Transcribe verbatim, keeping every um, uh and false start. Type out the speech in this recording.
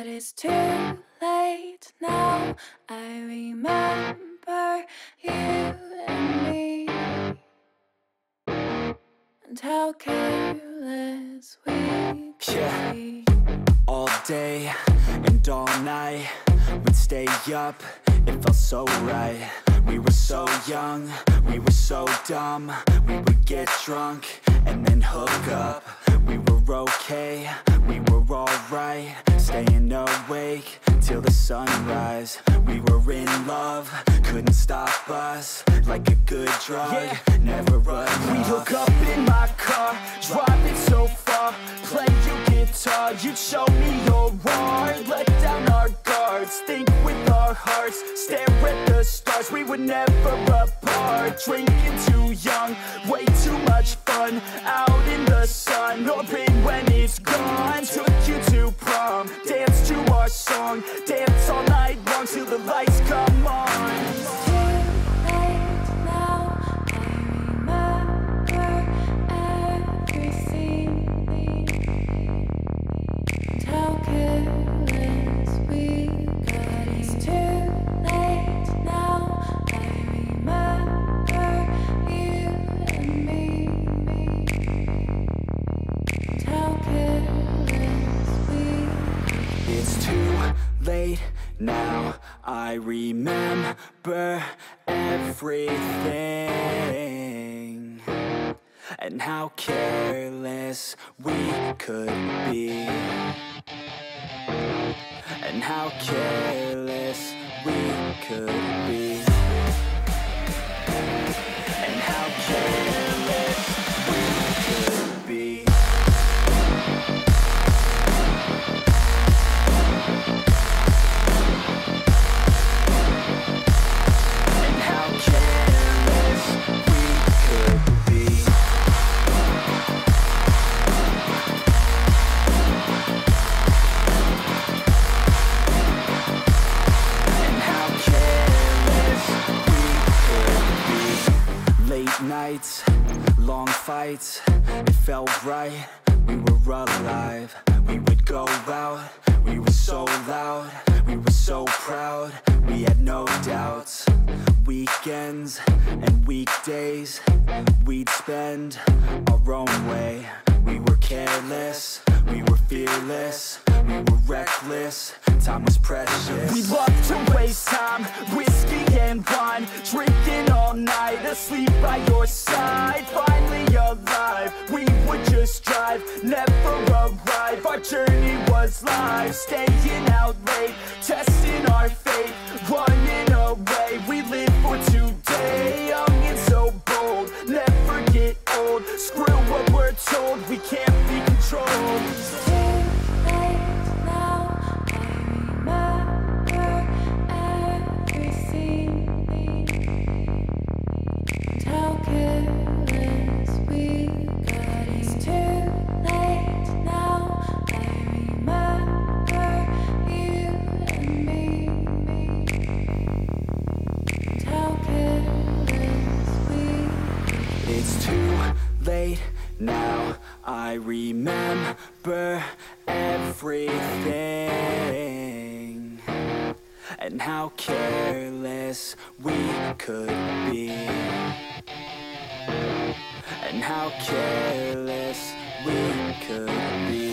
it's too late now. I remember you and me, and how careless we could Yeah. be. All day and all night, we'd stay up, it felt so right. We were so young, we were so dumb. We would get drunk and then hook up. We were okay, we were alright, staying awake till the sunrise. We were in love, couldn't stop us, like a good drug, yeah. Never run. We hook up in my car, driving so far, play you guitar, you'd show me your art, let down our guards, think with our hearts, stare at the stars. We were never apart, drinking too young, way too much fun, out in the sun, open when it's gone. Took you to prom, dance to our song, dance all night long till the lights come on. It's too late now. I remember everything, and how careless we got. It's too late now. I remember you and me, and how careless we. It's too late now, I remember everything, and how careless we could be, and how careless we could be, and how careless we could be. Nights, long fights, it felt right, we were alive. We would go out, we were so loud, we were so proud, we had no doubts. Weekends and weekdays, we'd spend our own way. We were careless, we were fearless, we were reckless, time was precious. We loved to waste time, whiskey and wine, drinking all night, asleep by your side. Finally alive, we would just drive, never arrive. Our journey was live, staying out late, testing our fate, running away. We live for today, young and so bold, never get old. Screw what we're told, we can't be controlled. It's too late now. I remember everything, and how careless we got. It's too late now. I remember you and me, and how careless we. It's too late now, I remember everything, and how careless we could be, and how careless we could be.